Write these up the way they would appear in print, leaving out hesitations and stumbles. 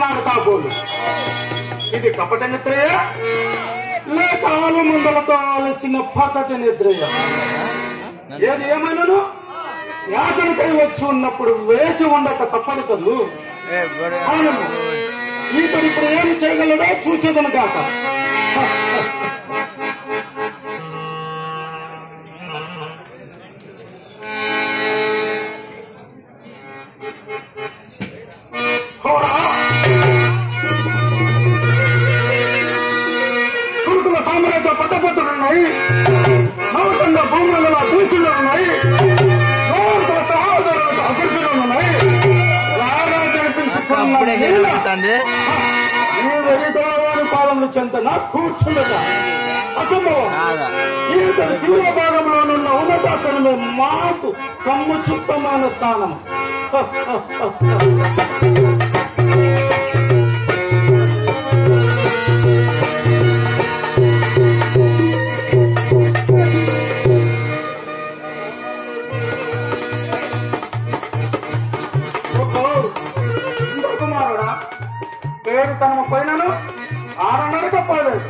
చూస్తున్నాడు కాబోలు. ఇది కపట నిద్రయ లేక ఆలు మందలతో ఆలసిన పకటి నిద్రయ? ఏది ఏమైనాను యాచనకై వచ్చి ఉన్నప్పుడు వేచి ఉండక తప్పదు కదూ. ఈతడు ఇప్పుడు ఏమి చేయగలడో చూచేదను కాక. కురుకుల సామ్రాజ్య పట్టపత్రులున్నాయి, నవకండ భూముల దూషులున్నాయి, నోరుకుల సహోదరులకు అదృశ్యులున్నాయి. పాలన చెంతన కూర్చుండగా అసంభవం. ఈత తీవ్ర భాగంలోనున్న ఉన్నతాసనమే మాకు సముచితమైన స్థానం. కుమారుడా పేరు తన పోయినను ఆరన్నరక పోలేదు.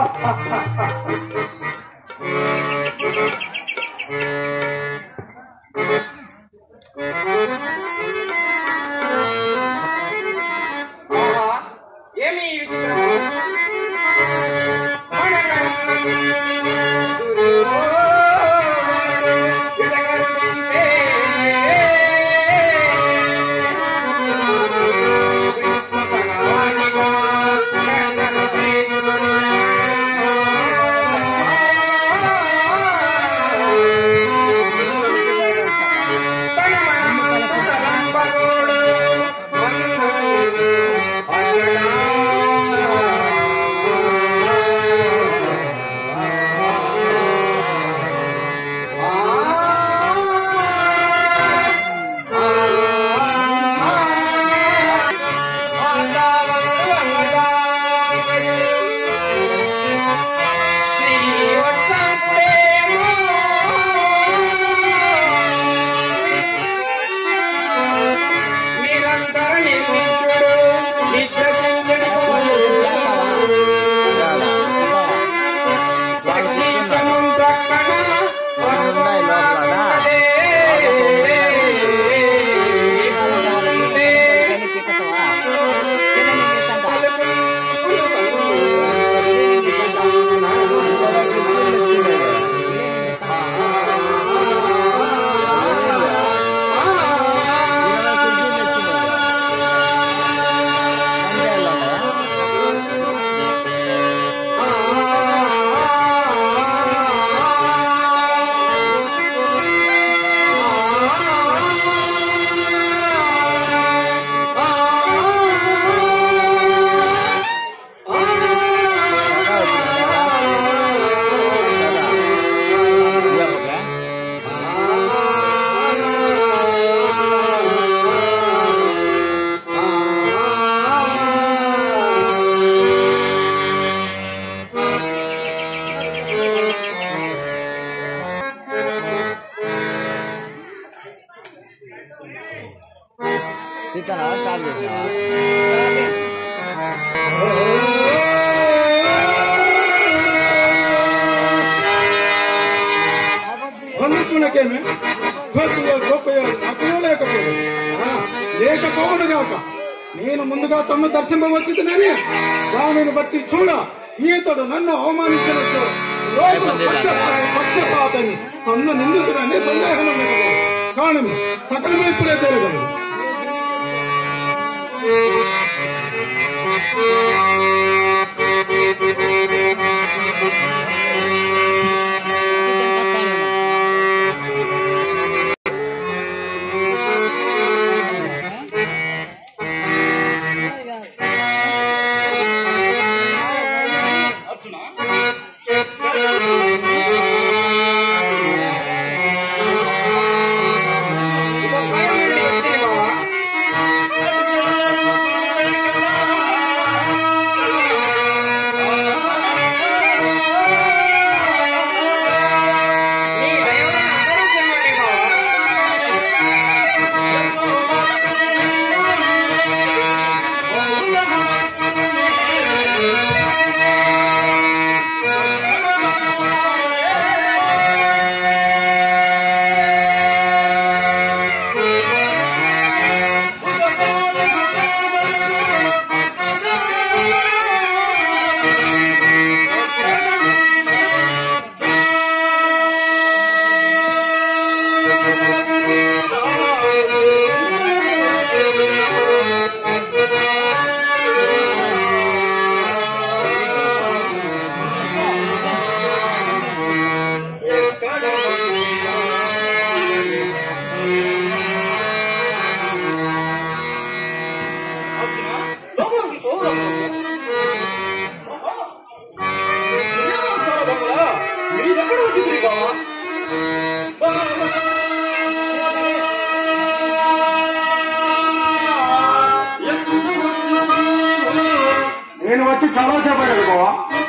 ఏమి లేకపోవడుగాక నేను ముందుగా తమ్ము దర్శింపవచ్చునని దానిని బట్టి చూడ ఈతడు నన్ను అవమానించవచ్చు. పక్షపాతని తన్ను నిందితుడని సందేహం కానీ సకలమే ఇప్పుడే తెలియగలదు. చాలా చెప్పాడు బావా.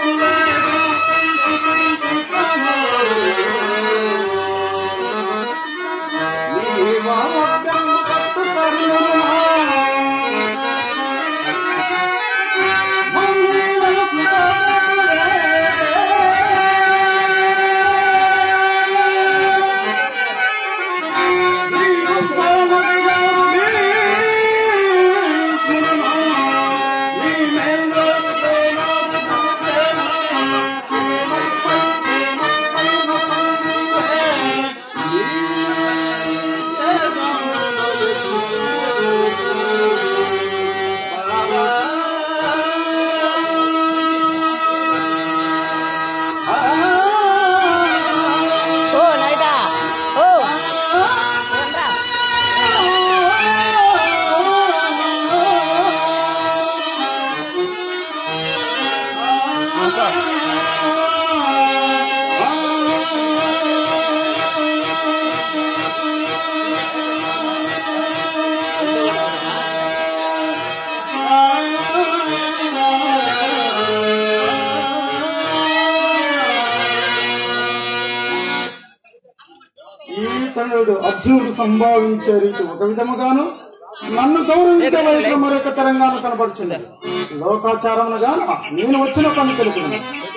అర్జునుడు సంభావించే రీతి ఒక విధముగాను, నన్ను గౌరవించే వైపు మరొక తరంగాను కనపడుచుంది. లోకాచారమునగా నేను వచ్చిన పని తెలుపుతుంది.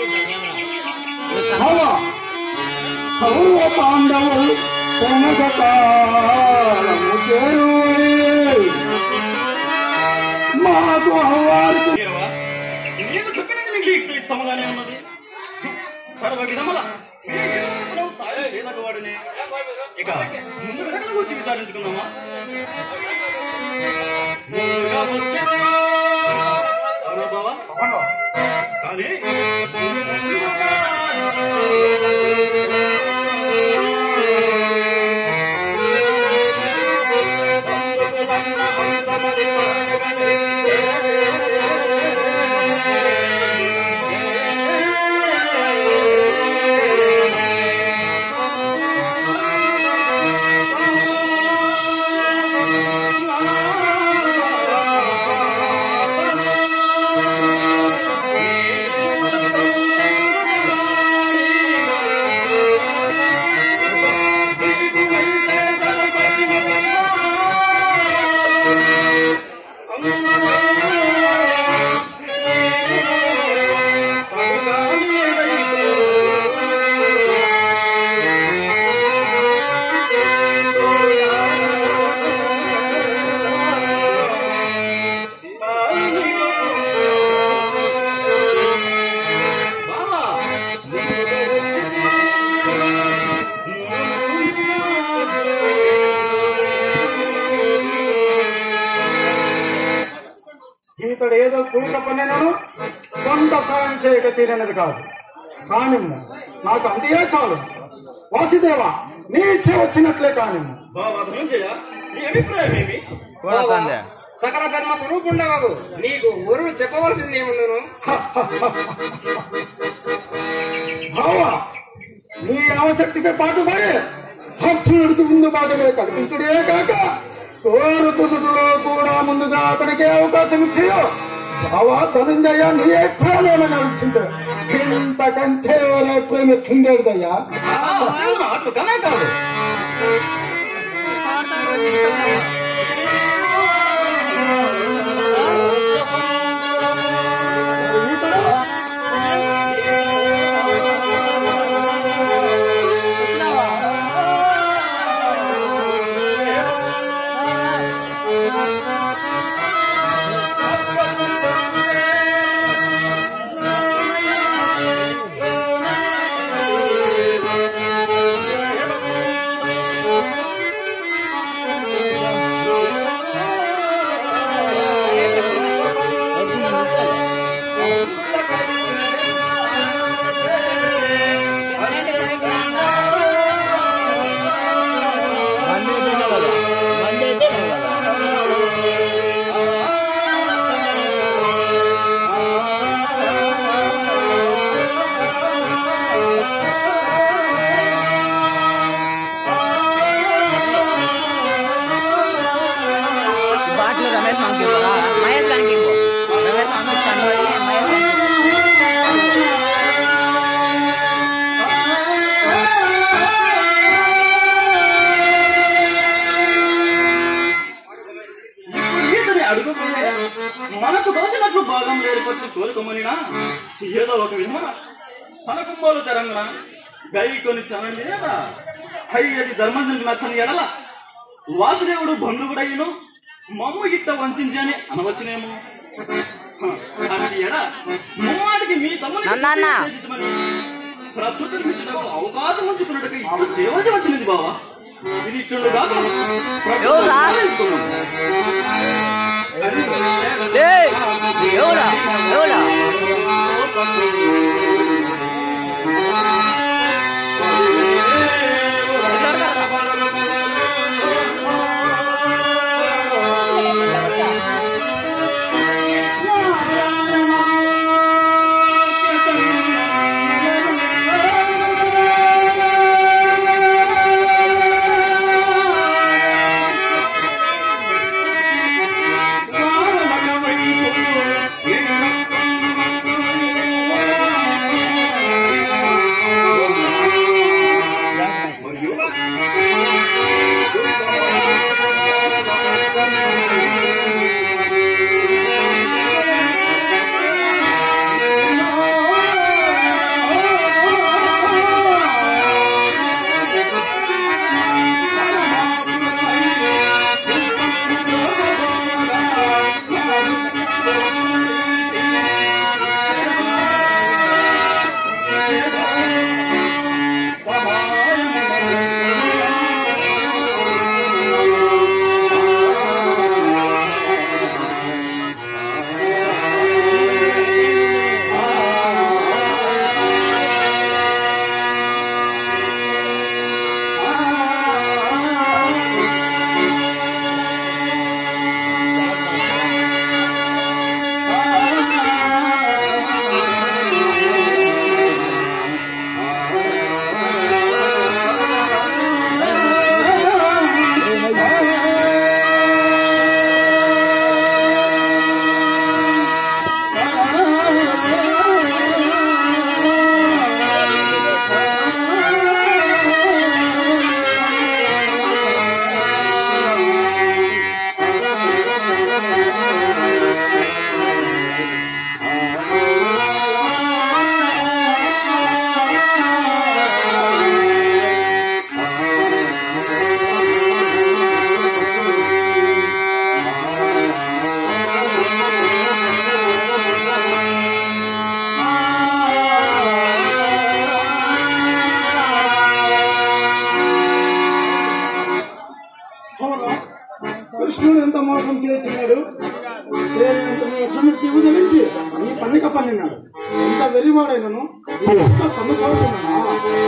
కౌరవ పాండవులు మాకు అవ్వారికి నేను చెప్పినది మీకు యుక్తియుక్తముగానే ఉన్నది. సర్వ విధముల సాయం చేయదగవాడనే. ఇక ముందు వెనకల గురించి విచారించుకున్నామా? అవునా బావా? కానీ ఇతడు ఏదో కూట పనిను కొంత సాయం చేయక తీరనది కాదు. కానీ నాకు అంతే చాలు. వాసుదేవ, నీ ఇచ్చే వచ్చినట్లే కానీ సకల ధర్మ స్వరూపుండవగు నీకు ఊరు చెప్పవలసింది ఏముండను. బావా, నీ ఆసక్తికి పాటుపడి అర్జునుడికి ముందు భాగమే కల్పించుడే కాక కోరుకున్నలో కూడా ముందుగా అతనికి అవకాశం ఇచ్చేయో. బావా ధనంజయ, నీ ప్రేమ నడిచింది. ఇంతకంటే ప్రేమ ఎక్కిండేదయ్యా. కాదు భాగం లేకపోతే కోరుకోమనినా ఏదో ఒక విధమున తన కుంభాలు తెరంగన గై కొని చనండి లేదా అయ్యది ధర్మజనికి నచ్చని ఎడల వాసుదేవుడు బంధువుడయ్యను మమ్ము ఇట్ట వంచించి అని అనవచ్చునేమో. అలాంటి ఎడ ముమ్మాటికి మీ తమ్ముని ప్రస్తుతించడానికి అవకాశం ఉంచుకున్నట్టుగా ఇప్పుడు చేయవలసి వచ్చినది బావా. ఇది ఇట్టుండు కాక కృష్ణుడు ఎంత మోసం చేస్తున్నాడు. లక్ష్మణుడికి ఉదయించి ఈ పన్నిక పన్నినాడు. ఎంత వెరివాడైనను తను కోరుకున్నానా.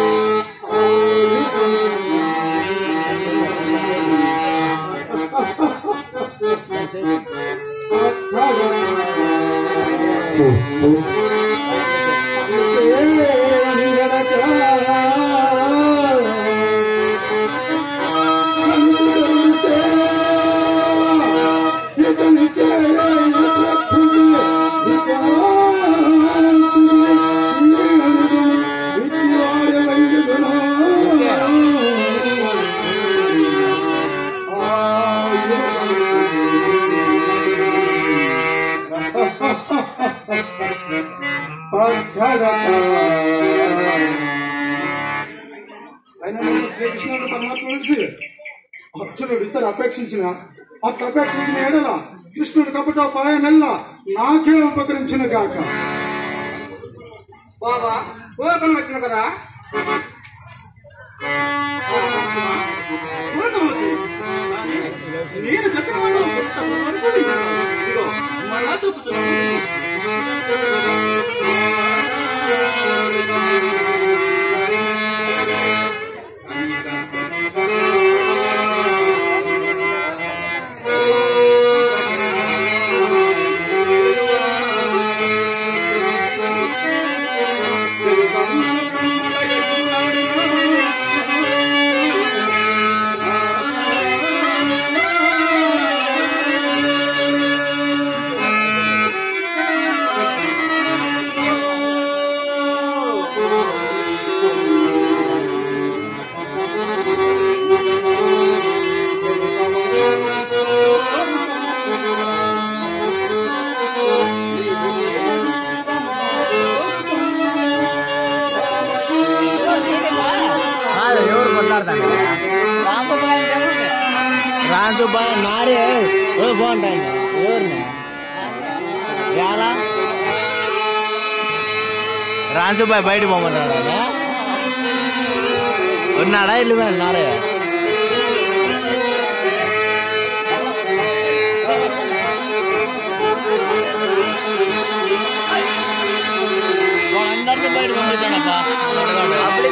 శ్రీకృష్ణుడు పరమాత్మ నుంచి అర్జునుడు ఇద్దరు అపేక్షించిన ఎడల కృష్ణుడు కపట పాయనెల్ల నాకే ఉపకరించిన గాక. బాబా కోతం వచ్చిన కదా నేను చెప్పిన మళ్ళా చెప్పుతున్నాను. రాజుబాయ్ నారే బాగుంటాయి ఎవరిని ఎలా రాజుబాయ్ బయట పోమన్నాడా ఉన్నాడా ఇల్లు నారే అందరినీ బయట పంపించాడప్పా అప్పుడే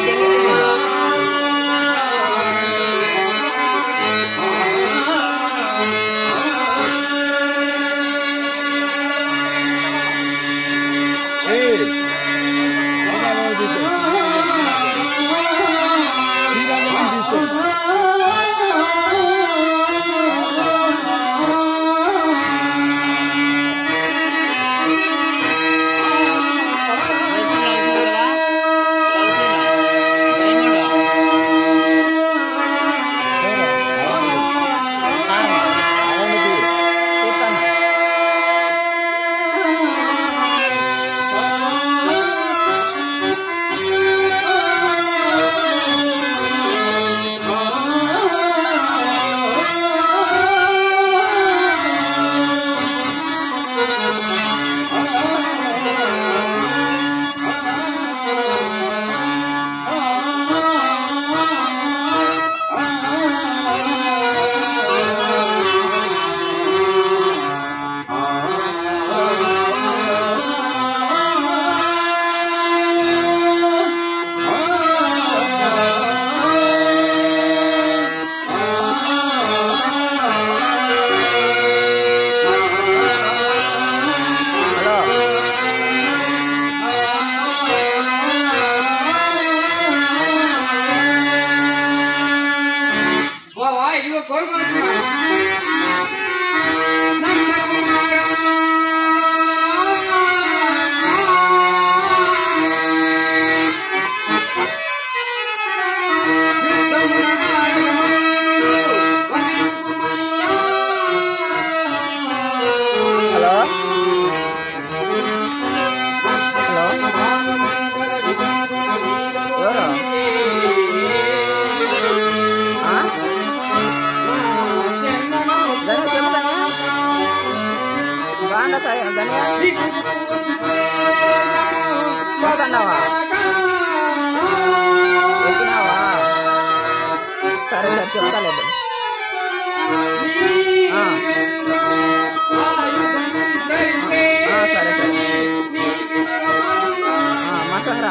సరే సరే చెప్తాలేదు సరే సరే మసంరా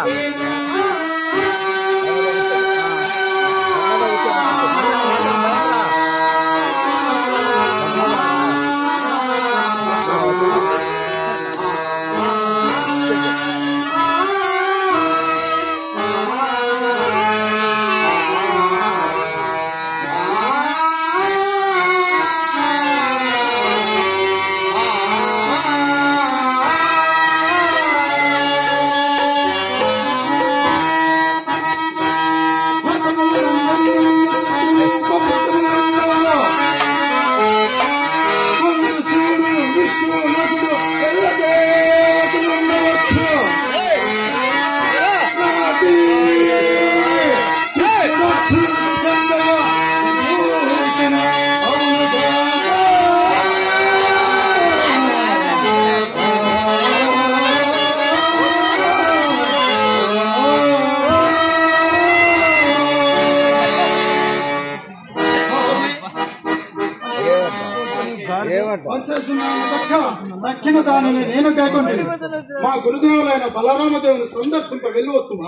దక్కిన దానిని నేను కాకుండా మా గురుదేవులైన బలరామదేవుని సందర్శింప వెళ్ళవచ్చుమా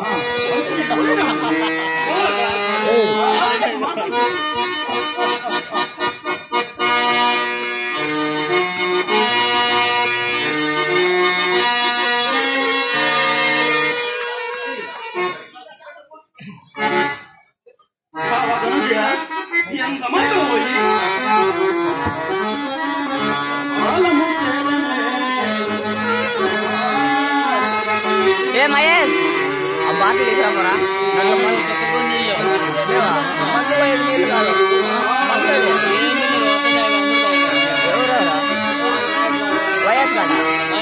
మహేష్ ఆ బాటిల్ వేసామరా నీళ్ళు కాదు ఎవరా వయస్ కదా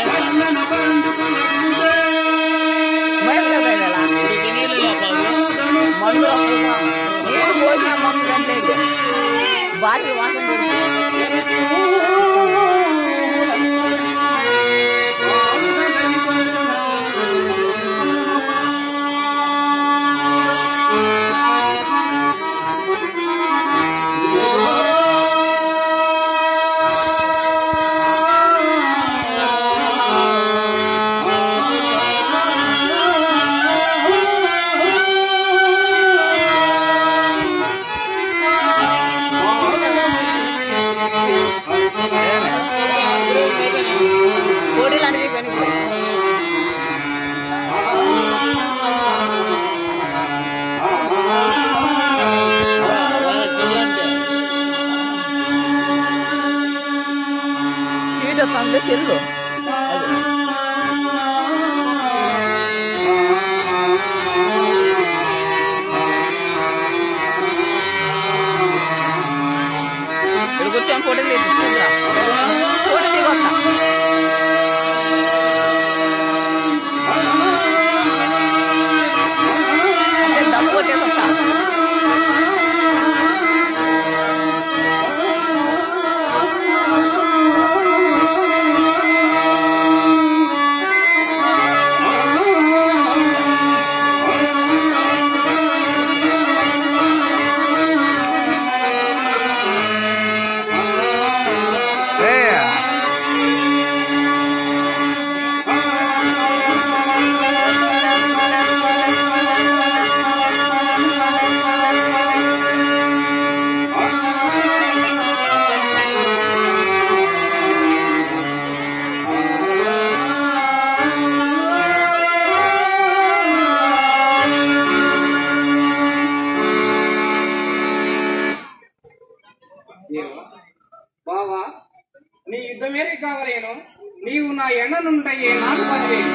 వయస్ కదా మందు నీళ్ళు పోసిన మందు కంటే బాటిల్ వాసన కోడి లాంటివి పనికి హీట్ వస్తుంది సెల్లు ఇక్కడ కూర్చొని ఫోటో తీసుకుంటా ఫోటో దిగొస్తా దమ్ము కొట్టేసి వస్తా బావా నీ యుద్ధమేరే కావలేను నీవు నా ఎండ నుండయ్యే నాకు పదివేలు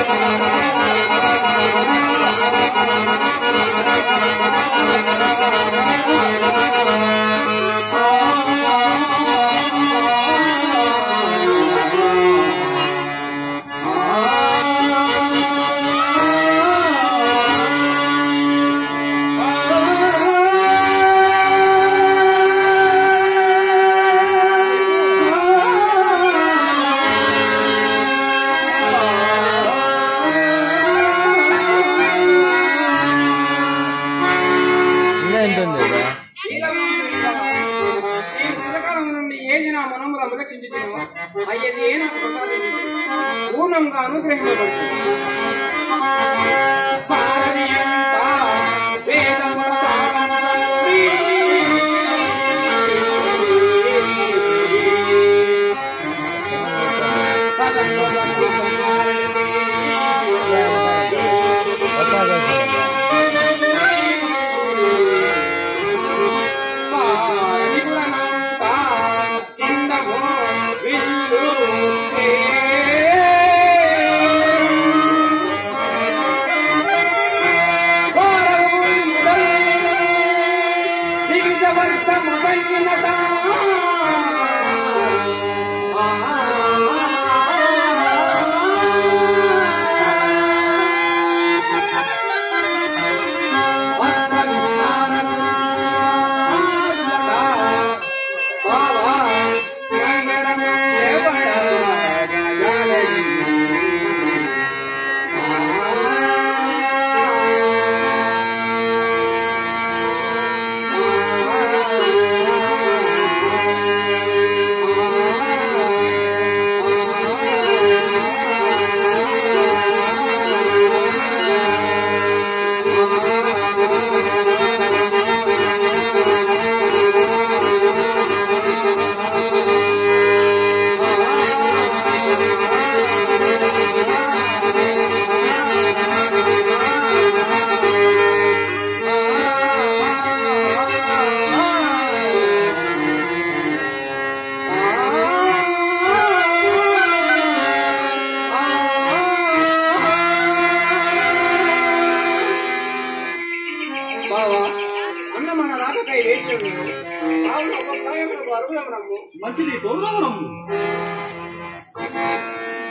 అయ్యేది నాకు ప్రసాదించి పూర్ణంగా అనుగ్రహింపబడుతుంది. సారథి ఎంత వేదముల సారథి చిన్నమో విల్లు మంచిది తోడుగా